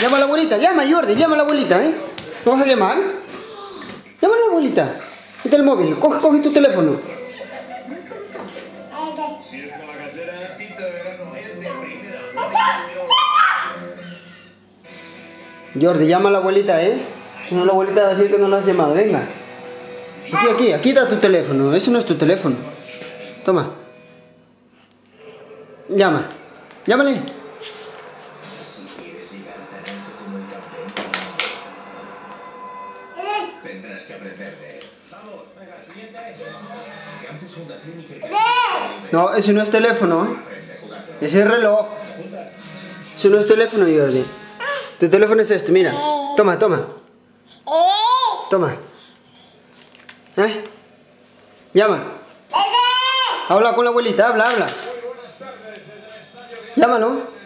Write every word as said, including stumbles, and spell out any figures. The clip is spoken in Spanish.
Llama a la abuelita, llama Jordi, llama a la abuelita, ¿eh? ¿No vas a llamar? Llama a la abuelita. Quita el móvil, coge, coge tu teléfono. Si es con la casera, y te verás como es de primera. Jordi, llama a la abuelita, ¿eh? No, la abuelita va a decir que no la has llamado, venga. Aquí, aquí, aquí está tu teléfono, eso no es tu teléfono. Toma. Llama, llámale. Tendrás que aprender de él. Vamos, venga, siguiente. Que antes fundación y que... No, ese no es teléfono, ¿eh? Ese es reloj. Eso no es teléfono, Jordi. Tu teléfono es este, mira. Toma, toma. Toma. ¿Eh? Llama. Habla con la abuelita, habla, habla. Llámalo.